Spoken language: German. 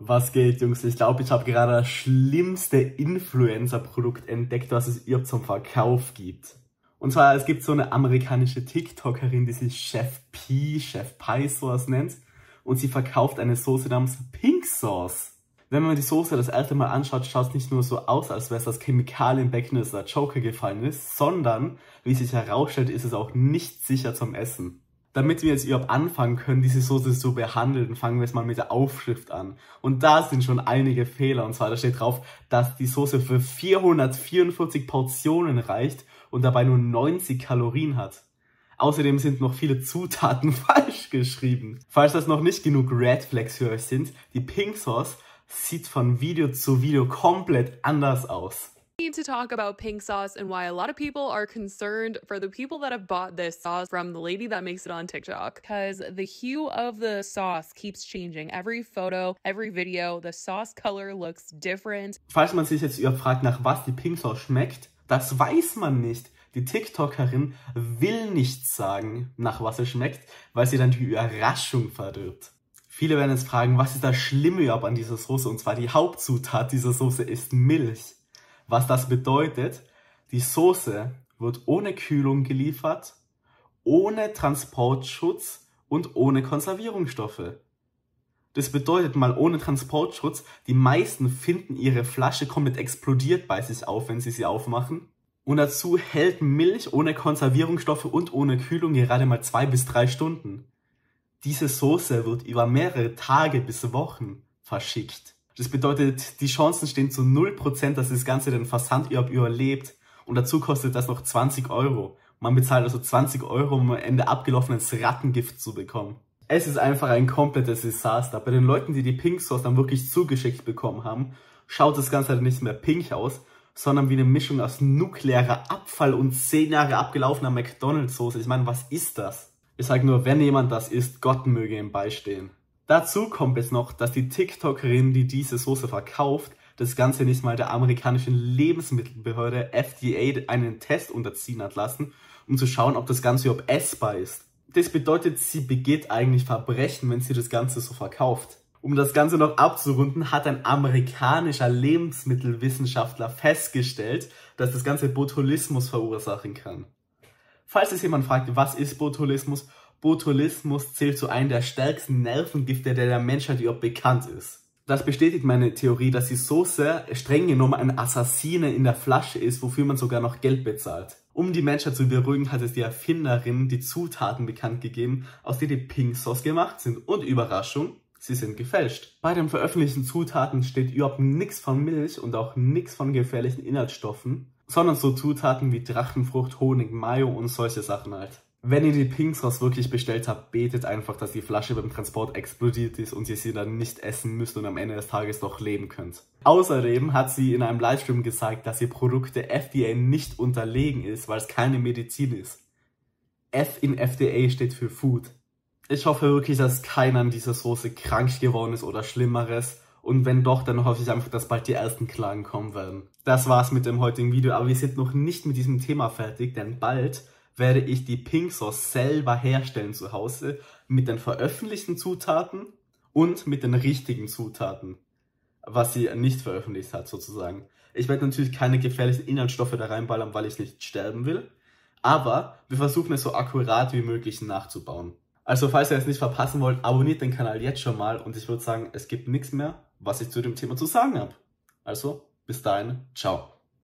Was geht, Jungs? Ich glaube, ich habe gerade das schlimmste Influencer-Produkt entdeckt, was es überhaupt zum Verkauf gibt. Und zwar, es gibt so eine amerikanische TikTokerin, die sich Chef Pie sowas nennt. Und sie verkauft eine Soße namens Pink Sauce. Wenn man die Soße das erste Mal anschaut, schaut es nicht nur so aus, als wäre es das Chemikalienbecken, das der Joker gefallen ist, sondern, wie sich herausstellt, ist es auch nicht sicher zum Essen. Damit wir jetzt überhaupt anfangen können, diese Soße zu behandeln, fangen wir jetzt mal mit der Aufschrift an. Und da sind schon einige Fehler. Und zwar, da steht drauf, dass die Soße für 444 Portionen reicht und dabei nur 90 Kalorien hat. Außerdem sind noch viele Zutaten falsch geschrieben. Falls das noch nicht genug Red Flags für euch sind, die Pink Sauce sieht von Video zu Video komplett anders aus. We need to talk about pink sauce and why a lot of people are concerned for the people that have bought this sauce from the lady that makes it on TikTok. Because the hue of the sauce keeps changing. Every photo, every video, the sauce color looks different. Falls man sich jetzt überhaupt fragt, nach was die Pink Sauce schmeckt, das weiß man nicht. Die TikTokerin will nicht sagen, nach was es schmeckt, weil sie dann die Überraschung verdirbt. Viele werden jetzt fragen, was ist das Schlimme überhaupt an dieser Soße? Und zwar die Hauptzutat dieser Soße ist Milch. Was das bedeutet, die Soße wird ohne Kühlung geliefert, ohne Transportschutz und ohne Konservierungsstoffe. Das bedeutet mal ohne Transportschutz, die meisten finden ihre Flasche komplett explodiert bei sich auf, wenn sie aufmachen. Und dazu hält Milch ohne Konservierungsstoffe und ohne Kühlung gerade mal 2 bis 3 Stunden. Diese Soße wird über mehrere Tage bis Wochen verschickt. Das bedeutet, die Chancen stehen zu 0%, dass das Ganze den Versand überlebt. Und dazu kostet das noch 20 Euro. Man bezahlt also 20 Euro, um am Ende abgelaufenes Rattengift zu bekommen. Es ist einfach ein komplettes Desaster. Bei den Leuten, die die Pink Sauce dann wirklich zugeschickt bekommen haben, schaut das Ganze halt nicht mehr pink aus, sondern wie eine Mischung aus nuklearer Abfall und 10 Jahre abgelaufener McDonald's-Soße. Ich meine, was ist das? Ich sage nur, wenn jemand das isst, Gott möge ihm beistehen. Dazu kommt jetzt noch, dass die TikTokerin, die diese Soße verkauft, das Ganze nicht mal der amerikanischen Lebensmittelbehörde FDA einen Test unterziehen hat lassen, um zu schauen, ob das Ganze überhaupt essbar ist. Das bedeutet, sie begeht eigentlich Verbrechen, wenn sie das Ganze so verkauft. Um das Ganze noch abzurunden, hat ein amerikanischer Lebensmittelwissenschaftler festgestellt, dass das Ganze Botulismus verursachen kann. Falls es jemand fragt, was ist Botulismus? Botulismus zählt zu einem der stärksten Nervengifte, der Menschheit überhaupt bekannt ist. Das bestätigt meine Theorie, dass die Soße streng genommen eine Assassine in der Flasche ist, wofür man sogar noch Geld bezahlt. Um die Menschheit zu beruhigen, hat es die Erfinderin die Zutaten bekannt gegeben, aus denen die Pink Sauce gemacht sind. Und Überraschung, sie sind gefälscht. Bei den veröffentlichten Zutaten steht überhaupt nichts von Milch und auch nichts von gefährlichen Inhaltsstoffen, sondern so Zutaten wie Drachenfrucht, Honig, Mayo und solche Sachen halt. Wenn ihr die Pink Sauce wirklich bestellt habt, betet einfach, dass die Flasche beim Transport explodiert ist und ihr sie dann nicht essen müsst und am Ende des Tages doch leben könnt. Außerdem hat sie in einem Livestream gesagt, dass ihr Produkte FDA nicht unterlegen ist, weil es keine Medizin ist. F in FDA steht für Food. Ich hoffe wirklich, dass keiner an dieser Soße krank geworden ist oder Schlimmeres. Und wenn doch, dann hoffe ich einfach, dass bald die ersten Klagen kommen werden. Das war's mit dem heutigen Video, aber wir sind noch nicht mit diesem Thema fertig, denn bald werde ich die Pink Sauce selber herstellen zu Hause mit den veröffentlichten Zutaten und mit den richtigen Zutaten, was sie nicht veröffentlicht hat sozusagen. Ich werde natürlich keine gefährlichen Inhaltsstoffe da reinballern, weil ich nicht sterben will, aber wir versuchen es so akkurat wie möglich nachzubauen. Also falls ihr es nicht verpassen wollt, abonniert den Kanal jetzt schon mal und ich würde sagen, es gibt nichts mehr, was ich zu dem Thema zu sagen habe. Also bis dahin, ciao.